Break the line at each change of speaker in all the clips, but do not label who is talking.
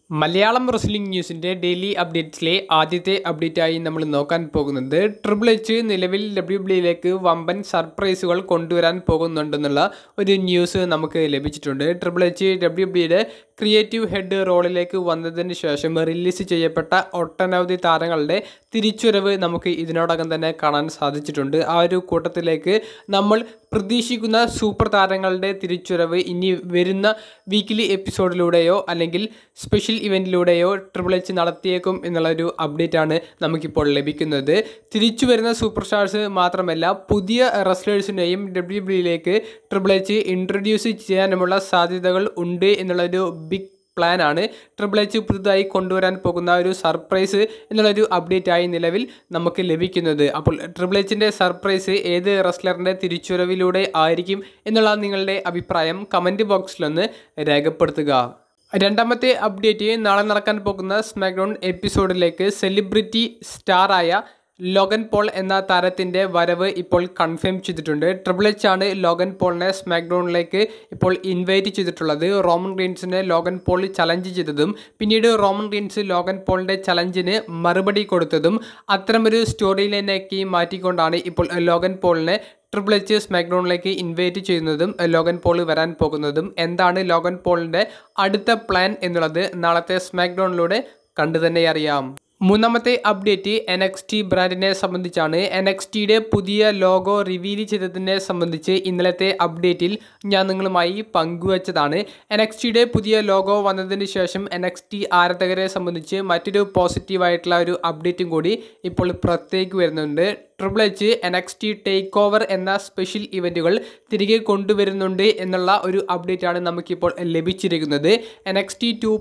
Malayalam Wrestling News in daily updates lay ആദ്യത്തെ update ആയി നമ്മൾ നോക്കാൻ പോകുന്നത് ട്രിപ്പിൾ എച്ച് നിലവിൽ WWE വമ്പൻ സർപ്രൈസുകൾ കൊണ്ടുവരാൻ പോകുന്നുണ്ടെന്നുള്ള ഒരു ന്യൂസ് നമുക്ക് ലഭിച്ചിട്ടുണ്ട്. ട്രിപ്പിൾ എച്ച് WWEയുടെ ക്രിയേറ്റീവ് ഹെഡ് റോളിലേക്ക് വന്നതിന് ശേഷം റിലീസ് ചെയ്യപ്പെട്ട ഒട്ടനവധി താരങ്ങളുടെ തിരിച്ചുവരവ് നമുക്ക് ഇതിനോടകം തന്നെ കാണാൻ സാധിച്ചിട്ടുണ്ട്. ആ ഒരു കൂട്ടത്തിലേക്ക് നമ്മൾ പ്രതീക്ഷിക്കുന്ന സൂപ്പർ താരങ്ങളുടെ തിരിച്ചുവരവ് ഇനി വരുന്ന വീക്കിലി എപ്പിസോഡിലൂടെയോ അല്ലെങ്കിൽ സ്പെഷ്യൽ ഇവൻറ്റിലൂടെയോ ട്രിപ്പിൾ എച്ച് നടത്തിയേക്കും എന്നുള്ളൊരു അപ്ഡേറ്റ് ആണ് നമുക്കിപ്പോൾ ലഭിക്കുന്നത്. തിരിച്ചു വരുന്ന സൂപ്പർ സ്റ്റാർസ് മാത്രമല്ല, പുതിയ റെസ്ലേഴ്സിനെയും WWEയിലേക്ക് ട്രിപ്പിൾ എച്ച് ഇൻട്രൊഡ്യൂസ് ചെയ്യാനുമുള്ള സാധ്യതകൾ ഉണ്ട് എന്നുള്ളൊരു ബിഗ് പ്ലാൻ ആണ് ട്രിപ്പിൾ എച്ച് പുതുതായി കൊണ്ടുവരാൻ പോകുന്ന ഒരു സർപ്രൈസ് എന്നുള്ളൊരു അപ്ഡേറ്റ് ആയി നിലവിൽ നമുക്ക് ലഭിക്കുന്നത്. അപ്പോൾ ട്രിപ്പിൾ എച്ചിൻ്റെ സർപ്രൈസ് ഏത് റെസ്ലറിൻ്റെ തിരിച്ചുവരവിലൂടെ ആയിരിക്കും എന്നുള്ള നിങ്ങളുടെ അഭിപ്രായം കമൻറ്റ് ബോക്സിലൊന്ന് രേഖപ്പെടുത്തുക. രണ്ടാമത്തെ അപ്ഡേറ്റ്, നാളെ നടക്കാൻ പോകുന്ന സ്മാക്ഡൗൺ എപ്പിസോഡിലേക്ക് സെലിബ്രിറ്റി സ്റ്റാറായ ലോഗൻ പോൾ എന്ന താരത്തിൻ്റെ വരവ് ഇപ്പോൾ കൺഫേം ചെയ്തിട്ടുണ്ട്. ട്രിപ്പിൾ എച്ച് ആണ് ലോഗൻ പോളിനെ സ്മാക്ഡൗണിലേക്ക് ഇപ്പോൾ ഇൻവൈറ്റ് ചെയ്തിട്ടുള്ളത്. റോമൻ റീൻസിനെ ലോഗൻ പോൾ ചലഞ്ച് ചെയ്തതും പിന്നീട് റോമൻ റീൻസ് ലോഗൻ പോളിൻ്റെ ചലഞ്ചിന് മറുപടി കൊടുത്തതും അത്തരമൊരു സ്റ്റോറി ലൈനാക്കി മാറ്റിക്കൊണ്ടാണ് ഇപ്പോൾ ലോഗൻ പോളിനെ ട്രിപ്പിൾ എച്ച് സ്മാക്ഡൗണിലേക്ക് ഇൻവൈറ്റ് ചെയ്യുന്നതും ലോഗൻ പോൾ വരാൻ പോകുന്നതും. എന്താണ് ലോഗൻ പോളിൻ്റെ അടുത്ത പ്ലാൻ എന്നുള്ളത് നാളത്തെ സ്മാക്ഡൗണിലൂടെ കണ്ടു തന്നെ അറിയാം. മൂന്നാമത്തെ അപ്ഡേറ്റ് NXT ബ്രാൻഡിനെ സംബന്ധിച്ചാണ്. NXTയുടെ പുതിയ ലോഗോ റിവീൽ ചെയ്തതിനെ സംബന്ധിച്ച് ഇന്നലത്തെ അപ്ഡേറ്റിൽ ഞാൻ നിങ്ങളുമായി പങ്കുവച്ചതാണ്. NXTയുടെ പുതിയ ലോഗോ വന്നതിന് ശേഷം NXT ആരാധകരെ സംബന്ധിച്ച് മറ്റൊരു പോസിറ്റീവായിട്ടുള്ള ഒരു അപ്ഡേറ്റും കൂടി ഇപ്പോൾ പുറത്തേക്ക് വരുന്നുണ്ട്. Triple H NXT take over എന്ന സ്പെഷ്യൽ ഇവൻറ്റുകൾ തിരികെ കൊണ്ടുവരുന്നുണ്ട് എന്നുള്ള ഒരു അപ്ഡേറ്റാണ് നമുക്കിപ്പോൾ ലഭിച്ചിരിക്കുന്നത്. NXT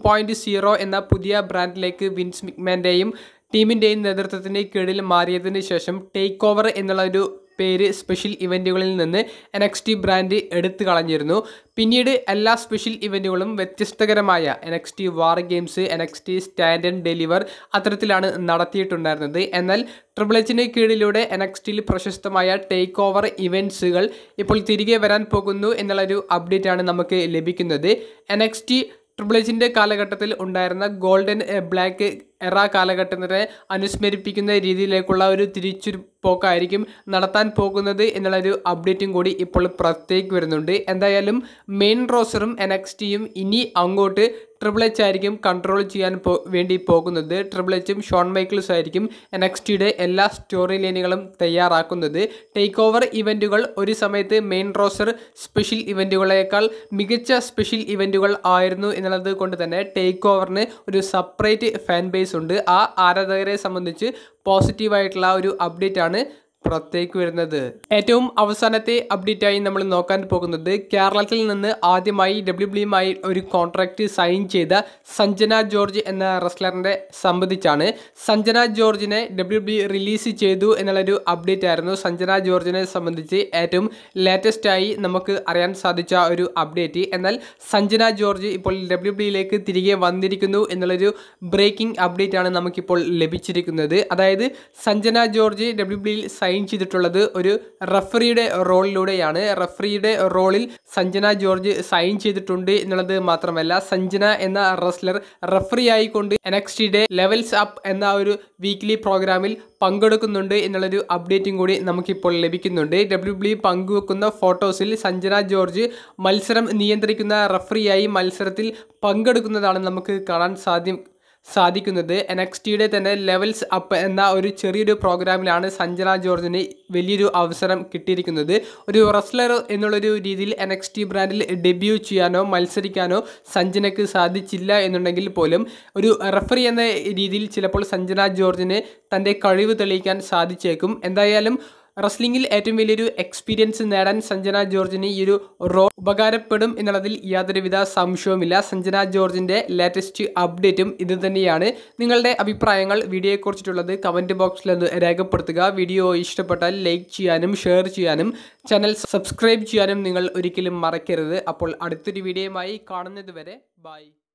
2.0 എന്ന പുതിയ ബ്രാൻഡിലേക്ക് വിൻസ് മിക്മാൻ്റെയും ടീമിൻ്റെയും നേതൃത്വത്തിൻ്റെ കീഴിൽ മാറിയതിന് ശേഷം ടേക്ക് ഓവർ എന്നുള്ള ഒരു പേര് സ്പെഷ്യൽ ഇവൻറ്റുകളിൽ നിന്ന് NXT ബ്രാൻഡ് എടുത്തു കളഞ്ഞിരുന്നു. പിന്നീട് എല്ലാ സ്പെഷ്യൽ ഇവൻറ്റുകളും വ്യത്യസ്തകരമായ NXT war games, NXT stand and deliver അത്തരത്തിലാണ് നടത്തിയിട്ടുണ്ടായിരുന്നത്. എന്നാൽ ട്രിപ്പിൾ എച്ചിന് കീഴിലൂടെ NXTയിൽ പ്രശസ്തമായ ടേക്ക് ഓവർ ഇവൻറ്റ്സുകൾ ഇപ്പോൾ തിരികെ വരാൻ പോകുന്നു എന്നുള്ളൊരു അപ്ഡേറ്റാണ് നമുക്ക് ലഭിക്കുന്നത്. NXT ട്രിപ്പിൾ എച്ചിൻ്റെ കാലഘട്ടത്തിൽ ഉണ്ടായിരുന്ന ഗോൾഡൻ ബ്ലാക്ക് എറ കാലഘട്ടത്തിനെ അനുസ്മരിപ്പിക്കുന്ന രീതിയിലേക്കുള്ള ഒരു തിരിച്ചുപോക്കായിരിക്കും നടത്താൻ പോകുന്നത് എന്നുള്ളൊരു അപ്ഡേറ്റും കൂടി ഇപ്പോൾ പുറത്തേക്ക് വരുന്നുണ്ട്. എന്തായാലും മെയിൻ റോസ്റ്ററും NXTയും ഇനി അങ്ങോട്ട് ട്രിപ്പിൾ എച്ച് ആയിരിക്കും കൺട്രോൾ ചെയ്യാൻ വേണ്ടി പോകുന്നത്. ട്രിപ്പിൾ എച്ചും ഷോൺ മൈക്കിൾസ് ആയിരിക്കും NXTയുടെ എല്ലാ സ്റ്റോറി ലൈനുകളും തയ്യാറാക്കുന്നത്. ടേക്ക് ഓവർ ഇവൻറ്റുകൾ ഒരു സമയത്ത് മെയിൻ റോസ്റ്റർ സ്പെഷ്യൽ ഇവൻറ്റുകളേക്കാൾ മികച്ച സ്പെഷ്യൽ ഇവൻറ്റുകൾ ആയിരുന്നു എന്നുള്ളത് കൊണ്ട് തന്നെ ടേക്ക് ഓവറിന് ഒരു സെപ്പറേറ്റ് ഫാൻ ബേസ് ഉണ്ട്. ആ ആരാധകരെ സംബന്ധിച്ച് പോസിറ്റീവായിട്ടുള്ള ഒരു അപ്ഡേറ്റ് ആണ് പുറത്തേക്ക് വരുന്നത്. ഏറ്റവും അവസാനത്തെ അപ്ഡേറ്റായി നമ്മൾ നോക്കാൻ പോകുന്നത് കേരളത്തിൽ നിന്ന് ആദ്യമായി WWEയുമായി ഒരു കോൺട്രാക്റ്റ് സൈൻ ചെയ്ത സഞ്ജന ജോർജ് എന്ന റെസ്ലറിനെ സംബന്ധിച്ചാണ്. സഞ്ജന ജോർജിനെ WWE റിലീസ് ചെയ്തു എന്നുള്ളൊരു അപ്ഡേറ്റ് ആയിരുന്നു സഞ്ജന ജോർജിനെ സംബന്ധിച്ച് ഏറ്റവും ലേറ്റസ്റ്റായി നമുക്ക് അറിയാൻ സാധിച്ച ഒരു അപ്ഡേറ്റ്. എന്നാൽ സഞ്ജന ജോർജ് ഇപ്പോൾ WWEയിലേക്ക് തിരികെ വന്നിരിക്കുന്നു എന്നുള്ളൊരു ബ്രേക്കിംഗ് അപ്ഡേറ്റ് ആണ് നമുക്കിപ്പോൾ ലഭിച്ചിരിക്കുന്നത്. അതായത് സഞ്ജന ജോർജ് WWEയിൽ സൈൻ ചെയ്തിട്ടുള്ളത് ഒരു റഫറിയുടെ റോളിലൂടെയാണ്. റഫറിയുടെ റോളിൽ സഞ്ജന ജോർജ് സൈൻ ചെയ്തിട്ടുണ്ട് എന്നുള്ളത് മാത്രമല്ല, സഞ്ജന എന്ന റെസ്ലർ റഫറി ആയിക്കൊണ്ട് NXTയുടെ ലെവൽസ് അപ്പ് എന്ന ഒരു വീക്ക്ലി പ്രോഗ്രാമിൽ പങ്കെടുക്കുന്നുണ്ട് എന്നുള്ളൊരു അപ്ഡേറ്റും കൂടി നമുക്കിപ്പോൾ ലഭിക്കുന്നുണ്ട്. WWE പങ്കുവെക്കുന്ന ഫോട്ടോസിൽ സഞ്ജന ജോർജ് മത്സരം നിയന്ത്രിക്കുന്ന റഫറിയായി മത്സരത്തിൽ പങ്കെടുക്കുന്നതാണ് നമുക്ക് കാണാൻ സാധിക്കുന്നത്. NXTയുടെ തന്നെ ലെവൽസ് അപ്പ് എന്ന ഒരു ചെറിയൊരു പ്രോഗ്രാമിലാണ് സഞ്ജന ജോർജിന് വലിയൊരു അവസരം കിട്ടിയിരിക്കുന്നത്. ഒരു റെസ്ലർ എന്നുള്ളൊരു രീതിയിൽ NXT ബ്രാൻഡിൽ ഡെബ്യൂ ചെയ്യാനോ മത്സരിക്കാനോ സഞ്ജനയ്ക്ക് സാധിച്ചില്ല എന്നുണ്ടെങ്കിൽ പോലും ഒരു റെഫറി എന്ന രീതിയിൽ ചിലപ്പോൾ സഞ്ജന ജോർജിന് തൻ്റെ കഴിവ് തെളിയിക്കാൻ സാധിച്ചേക്കും. എന്തായാലും റെസ്ലിംഗിൽ ഏറ്റവും വലിയൊരു എക്സ്പീരിയൻസ് നേടാൻ സഞ്ജന ജോർജിന് ഈ ഒരു റോൾ ഉപകാരപ്പെടും എന്നുള്ളതിൽ യാതൊരുവിധ സംശയവുമില്ല. സഞ്ജന ജോർജിൻ്റെ ലേറ്റസ്റ്റ് അപ്ഡേറ്റും ഇത് തന്നെയാണ്. നിങ്ങളുടെ അഭിപ്രായങ്ങൾ വീഡിയോയെക്കുറിച്ചിട്ടുള്ളത് കമൻറ്റ് ബോക്സിൽ രേഖപ്പെടുത്തുക. വീഡിയോ ഇഷ്ടപ്പെട്ടാൽ ലൈക്ക് ചെയ്യാനും ഷെയർ ചെയ്യാനും ചാനൽ സബ്സ്ക്രൈബ് ചെയ്യാനും നിങ്ങൾ ഒരിക്കലും മറക്കരുത്. അപ്പോൾ അടുത്തൊരു വീഡിയോയുമായി കാണുന്നത് വരെ ബൈ.